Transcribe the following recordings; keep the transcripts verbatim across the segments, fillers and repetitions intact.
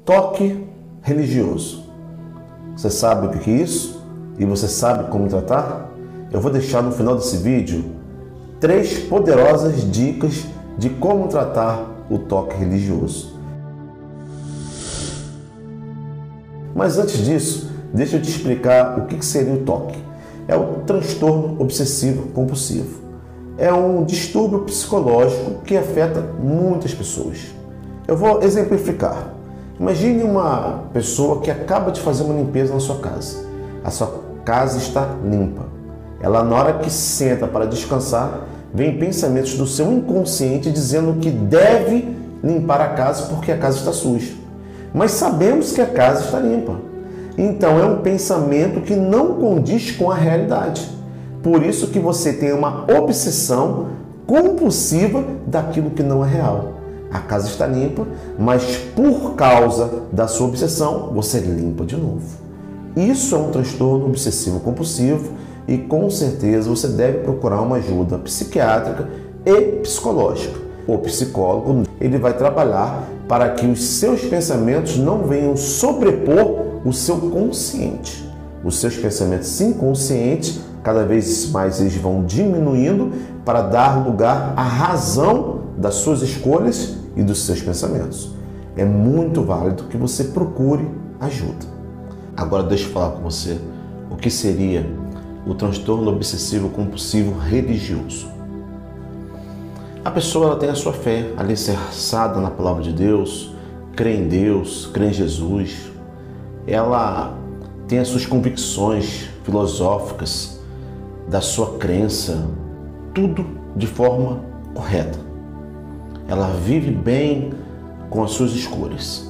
Toque religioso. Você sabe o que é isso? E você sabe como tratar? Eu vou deixar no final desse vídeo três poderosas dicas de como tratar o toque religioso. Mas antes disso, deixa eu te explicar o que seria o toque. É o transtorno obsessivo compulsivo. É um distúrbio psicológico que afeta muitas pessoas. Eu vou exemplificar. Imagine uma pessoa que acaba de fazer uma limpeza na sua casa. A sua casa está limpa. Ela, na hora que senta para descansar, vem pensamentos do seu inconsciente dizendo que deve limpar a casa porque a casa está suja. Mas sabemos que a casa está limpa. Então é um pensamento que não condiz com a realidade. Por isso que você tem uma obsessão compulsiva daquilo que não é real. A casa está limpa, mas por causa da sua obsessão, você limpa de novo. Isso é um transtorno obsessivo compulsivo e com certeza você deve procurar uma ajuda psiquiátrica e psicológica. O psicólogo, ele vai trabalhar para que os seus pensamentos não venham sobrepor o seu consciente. Os seus pensamentos inconscientes, cada vez mais eles vão diminuindo para dar lugar à razão das suas escolhas e dos seus pensamentos. É muito válido que você procure ajuda. Agora deixa eu falar com você o que seria o transtorno obsessivo compulsivo religioso. A pessoa ela tem a sua fé alicerçada na palavra de Deus, crê em Deus, crê em Jesus. Ela tem as suas convicções filosóficas, da sua crença, tudo de forma correta. Ela vive bem com as suas escolhas.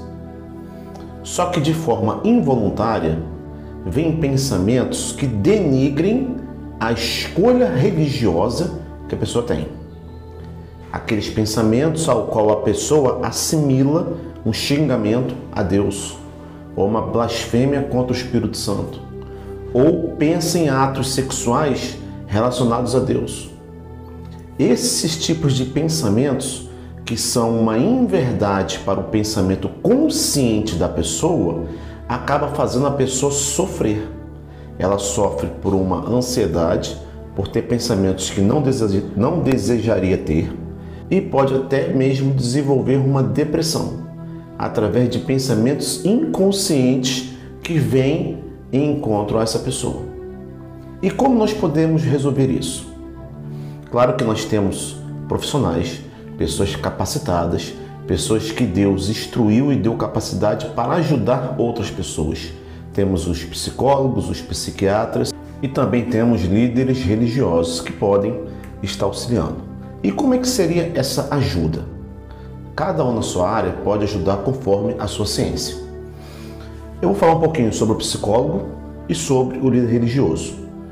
Só que de forma involuntária, vêm pensamentos que denigrem a escolha religiosa que a pessoa tem. Aqueles pensamentos ao qual a pessoa assimila um xingamento a Deus, ou uma blasfêmia contra o Espírito Santo, ou pensa em atos sexuais relacionados a Deus. Esses tipos de pensamentos, que são uma inverdade para o pensamento consciente da pessoa, acaba fazendo a pessoa sofrer. Ela sofre por uma ansiedade, por ter pensamentos que não, deseja, não desejaria ter, e pode até mesmo desenvolver uma depressão, através de pensamentos inconscientes que vêm em encontro a essa pessoa. E como nós podemos resolver isso? Claro que nós temos profissionais, pessoas capacitadas, pessoas que Deus instruiu e deu capacidade para ajudar outras pessoas. Temos os psicólogos, os psiquiatras e também temos líderes religiosos que podem estar auxiliando. E como é que seria essa ajuda? Cada um na sua área pode ajudar conforme a sua ciência. Eu vou falar um pouquinho sobre o psicólogo e sobre o líder religioso.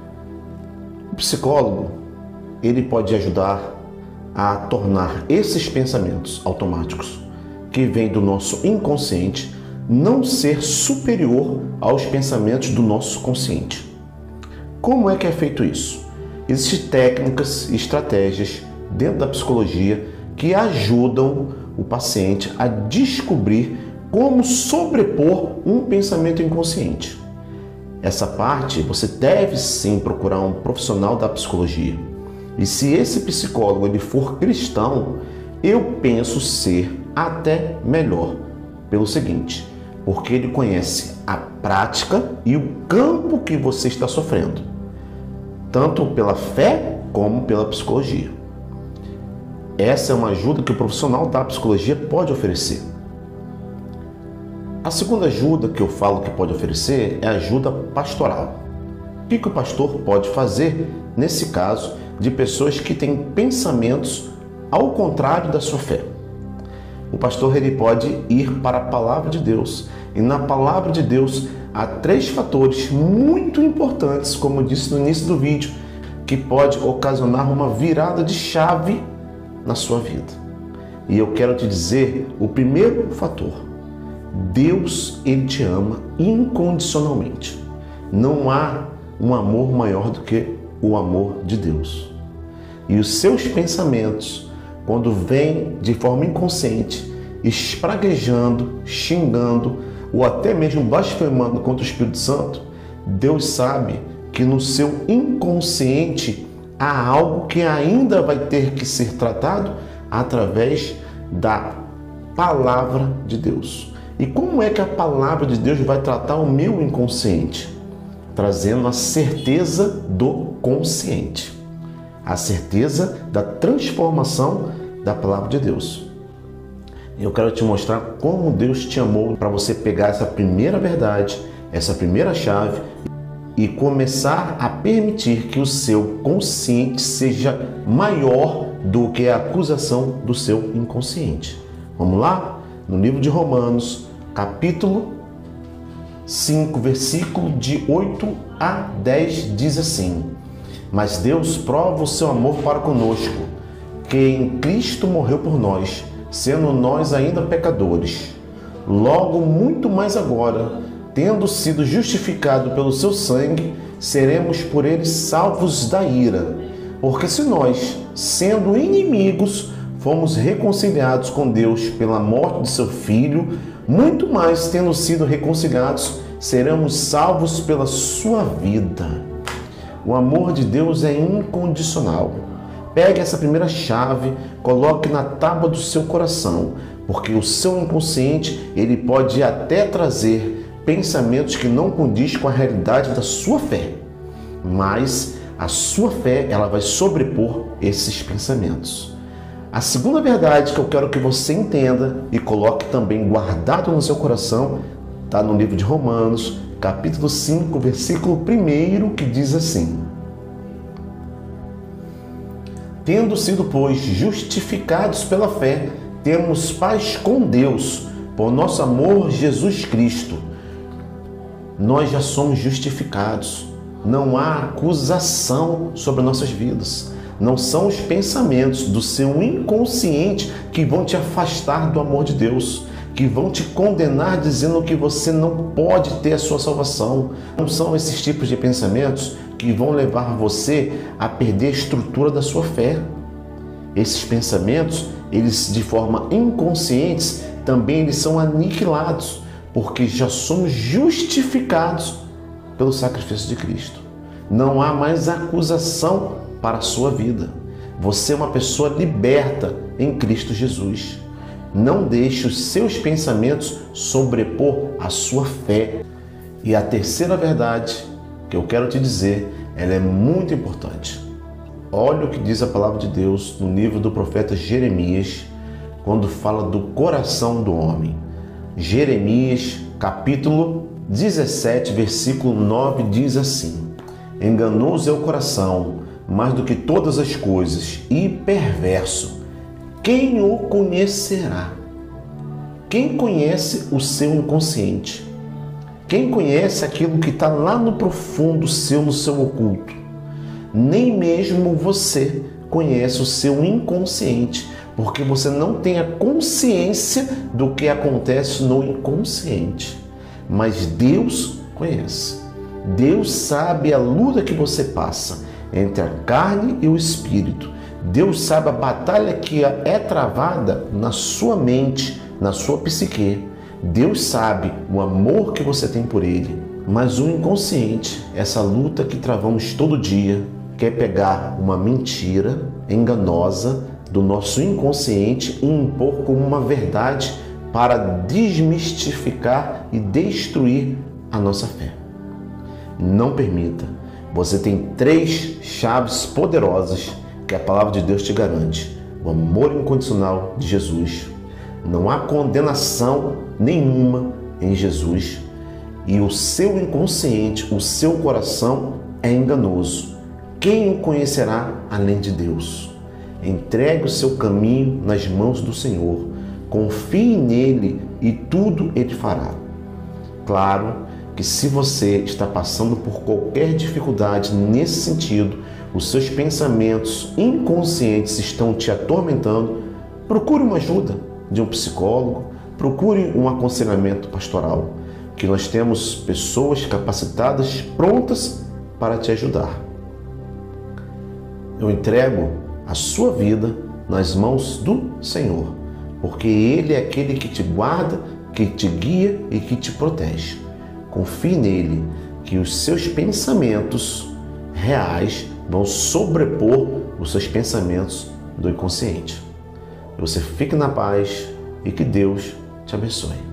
O psicólogo, ele pode ajudar a tornar esses pensamentos automáticos que vêm do nosso inconsciente não ser superior aos pensamentos do nosso consciente. Como é que é feito isso? Existem técnicas e estratégias dentro da psicologia que ajudam o paciente a descobrir como sobrepor um pensamento inconsciente. Essa parte você deve sim procurar um profissional da psicologia. E se esse psicólogo ele for cristão, eu penso ser até melhor. Pelo seguinte, porque ele conhece a prática e o campo que você está sofrendo, tanto pela fé como pela psicologia. Essa é uma ajuda que o profissional da psicologia pode oferecer. A segunda ajuda que eu falo que pode oferecer é a ajuda pastoral. O que o pastor pode fazer nesse caso de pessoas que têm pensamentos ao contrário da sua fé? O pastor ele pode ir para a palavra de Deus. E na palavra de Deus há três fatores muito importantes, como eu disse no início do vídeo, que pode ocasionar uma virada de chave na sua vida. E eu quero te dizer o primeiro fator. Deus, ele te ama incondicionalmente. Não há um amor maior do que o amor de Deus. E os seus pensamentos, quando vêm de forma inconsciente, espraguejando, xingando ou até mesmo blasfemando contra o Espírito Santo, Deus sabe que no seu inconsciente há algo que ainda vai ter que ser tratado através da palavra de Deus. E como é que a palavra de Deus vai tratar o meu inconsciente? Trazendo a certeza do consciente, a certeza da transformação da palavra de Deus. Eu quero te mostrar como Deus te amou para você pegar essa primeira verdade, essa primeira chave e começar a permitir que o seu consciente seja maior do que a acusação do seu inconsciente. Vamos lá? No livro de Romanos, capítulo cinco, versículo de oito a dez, diz assim: Mas Deus prova o seu amor para conosco, que em Cristo morreu por nós, sendo nós ainda pecadores. Logo, muito mais agora, tendo sido justificado pelo seu sangue, seremos por ele salvos da ira. Porque se nós, sendo inimigos, fomos reconciliados com Deus pela morte de seu Filho, muito mais tendo sido reconciliados, seremos salvos pela sua vida. O amor de Deus é incondicional. Pegue essa primeira chave, coloque na tábua do seu coração, porque o seu inconsciente ele pode até trazer pensamentos que não condiz com a realidade da sua fé, mas a sua fé ela vai sobrepor esses pensamentos. A segunda verdade que eu quero que você entenda e coloque também guardado no seu coração está no livro de Romanos, capítulo cinco, versículo um, que diz assim: Tendo sido, pois, justificados pela fé, temos paz com Deus, por nosso amor Jesus Cristo. Nós já somos justificados. Não há acusação sobre nossas vidas. Não são os pensamentos do seu inconsciente que vão te afastar do amor de Deus, que vão te condenar dizendo que você não pode ter a sua salvação. Não são esses tipos de pensamentos que vão levar você a perder a estrutura da sua fé. Esses pensamentos, eles de forma inconsciente, também eles são aniquilados, porque já somos justificados pelo sacrifício de Cristo. Não há mais acusação para a sua vida. Você é uma pessoa liberta em Cristo Jesus. Não deixe os seus pensamentos sobrepor a sua fé. E a terceira verdade que eu quero te dizer, ela é muito importante. Olha o que diz a palavra de Deus no livro do profeta Jeremias, quando fala do coração do homem. Jeremias, capítulo dezessete, versículo nove, diz assim: Enganoso é o coração, mais do que todas as coisas, e perverso. Quem o conhecerá? Quem conhece o seu inconsciente? Quem conhece aquilo que está lá no profundo seu, no seu oculto? Nem mesmo você conhece o seu inconsciente, porque você não tem a consciência do que acontece no inconsciente. Mas Deus conhece. Deus sabe a luta que você passa entre a carne e o espírito. Deus sabe a batalha que é travada na sua mente, na sua psique. Deus sabe o amor que você tem por Ele. Mas o inconsciente, essa luta que travamos todo dia, quer pegar uma mentira enganosa do nosso inconsciente e impor como uma verdade para desmistificar e destruir a nossa fé. Não permita. Você tem três chaves poderosas que a palavra de Deus te garante. O amor incondicional de Jesus. Não há condenação nenhuma em Jesus. E o seu inconsciente, o seu coração é enganoso. Quem o conhecerá além de Deus? Entregue o seu caminho nas mãos do Senhor. Confie nele e tudo ele fará. Claro que se você está passando por qualquer dificuldade nesse sentido, os seus pensamentos inconscientes estão te atormentando, procure uma ajuda de um psicólogo, procure um aconselhamento pastoral, que nós temos pessoas capacitadas, prontas para te ajudar. Eu entrego a sua vida nas mãos do Senhor. porque Ele é aquele que te guarda, que te guia e que te protege. Confie nele, que os seus pensamentos reais vão sobrepor os seus pensamentos do inconsciente. Você fique na paz e que Deus te abençoe.